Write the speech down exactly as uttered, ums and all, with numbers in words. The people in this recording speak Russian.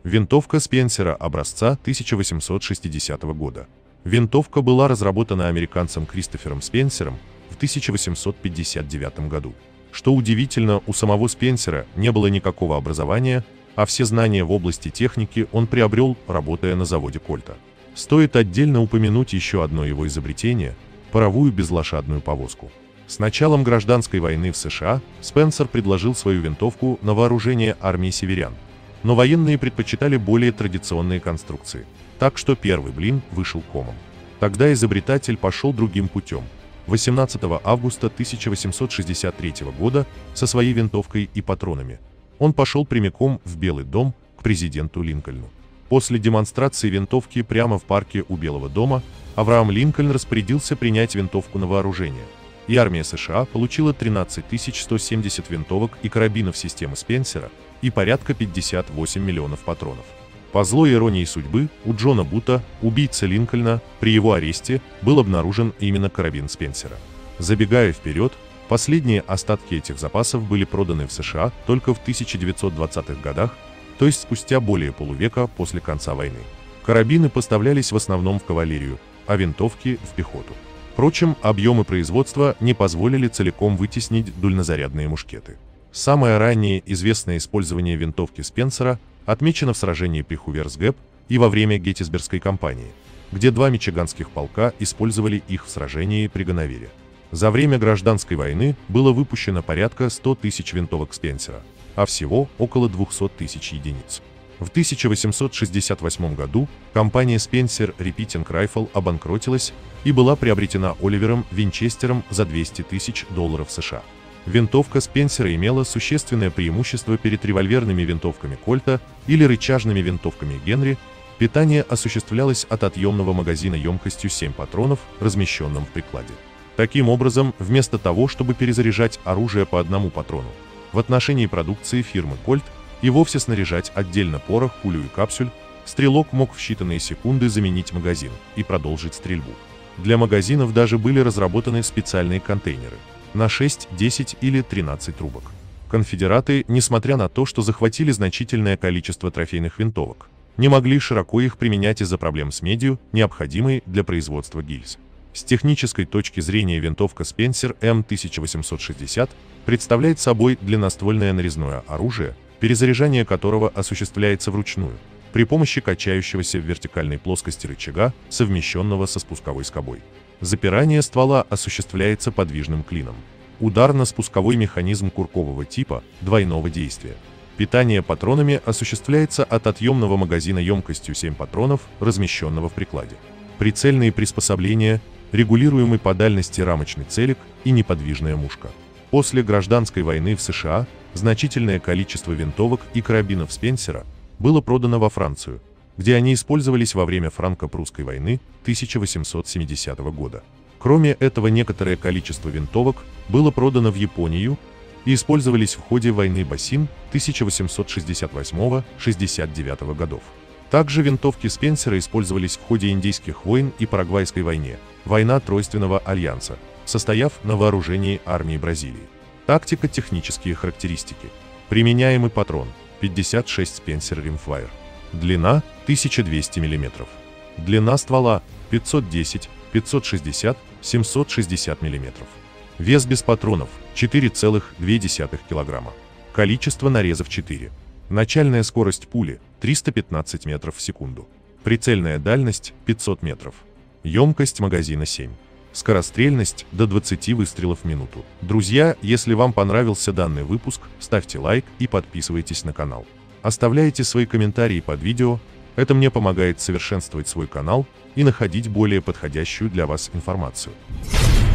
Винтовка Спенсера образца тысяча восемьсот шестидесятого года. Винтовка была разработана американцем Кристофером Спенсером в тысяча восемьсот пятьдесят девятом году. Что удивительно, у самого Спенсера не было никакого образования, а все знания в области техники он приобрел, работая на заводе Кольта. Стоит отдельно упомянуть еще одно его изобретение – паровую безлошадную повозку. С началом гражданской войны в США Спенсер предложил свою винтовку на вооружение армии северян, но военные предпочитали более традиционные конструкции, так что первый блин вышел комом. Тогда изобретатель пошел другим путем. восемнадцатого августа тысяча восемьсот шестьдесят третьего года со своей винтовкой и патронами он пошел прямиком в Белый дом к президенту Линкольну. После демонстрации винтовки прямо в парке у Белого дома Авраам Линкольн распорядился принять винтовку на вооружение, и армия США получила тринадцать тысяч сто семьдесят винтовок и карабинов системы Спенсера и порядка пятьдесят восемь миллионов патронов. По злой иронии судьбы, у Джона Бута, убийцы Линкольна, при его аресте был обнаружен именно карабин Спенсера. Забегая вперед, последние остатки этих запасов были проданы в США только в тысяча девятьсот двадцатых годах, то есть спустя более полувека после конца войны. Карабины поставлялись в основном в кавалерию, а винтовки – в пехоту. Впрочем, объемы производства не позволили целиком вытеснить дульнозарядные мушкеты. Самое раннее известное использование винтовки Спенсера отмечено в сражении при Хуверс-Гэп и во время Геттисбергской кампании, где два мичиганских полка использовали их в сражении при Ганновере. За время гражданской войны было выпущено порядка ста тысяч винтовок Спенсера, а всего около двухсот тысяч единиц. В тысяча восемьсот шестьдесят восьмом году компания Spencer Repeating Rifle обанкротилась и была приобретена Оливером Винчестером за двести тысяч долларов США. Винтовка Спенсера имела существенное преимущество перед револьверными винтовками Кольта или рычажными винтовками Генри. Питание осуществлялось от отъемного магазина емкостью семь патронов, размещенным в прикладе. Таким образом, вместо того, чтобы перезаряжать оружие по одному патрону, в отношении продукции фирмы Colt и вовсе снаряжать отдельно порох, пулю и капсюль, стрелок мог в считанные секунды заменить магазин и продолжить стрельбу. Для магазинов даже были разработаны специальные контейнеры на шесть, десять или тринадцать трубок. Конфедераты, несмотря на то, что захватили значительное количество трофейных винтовок, не могли широко их применять из-за проблем с медью, необходимой для производства гильз. С технической точки зрения винтовка Spencer эм тысяча восемьсот шестьдесят представляет собой длинноствольное нарезное оружие, перезаряжание которого осуществляется вручную, при помощи качающегося в вертикальной плоскости рычага, совмещенного со спусковой скобой. Запирание ствола осуществляется подвижным клином. Ударно-спусковой механизм куркового типа, двойного действия. Питание патронами осуществляется от отъемного магазина емкостью семь патронов, размещенного в прикладе. Прицельные приспособления, регулируемый по дальности рамочный целик и неподвижная мушка. После гражданской войны в США значительное количество винтовок и карабинов Спенсера было продано во Францию, где они использовались во время франко-прусской войны тысяча восемьсот семидесятого года. Кроме этого, некоторое количество винтовок было продано в Японию и использовались в ходе войны Басин тысяча восемьсот шестьдесят восьмого — шестьдесят девятого годов. Также винтовки Спенсера использовались в ходе Индийских войн и Парагвайской войне, война Тройственного альянса, состояв на вооружении армии Бразилии. Тактика, технические характеристики. Применяемый патрон пятьдесят шесть Spencer Rimfire. Длина тысяча двести миллиметров. Длина ствола пятьсот десять, пятьсот шестьдесят, семьсот шестьдесят миллиметров. Вес без патронов четыре целых две десятых килограмма. Количество нарезов четыре. Начальная скорость пули триста пятнадцать метров в секунду. Прицельная дальность пятьсот метров. Емкость магазина семь. Скорострельность до двадцати выстрелов в минуту. Друзья, если вам понравился данный выпуск, ставьте лайк и подписывайтесь на канал. Оставляйте свои комментарии под видео, это мне помогает совершенствовать свой канал и находить более подходящую для вас информацию.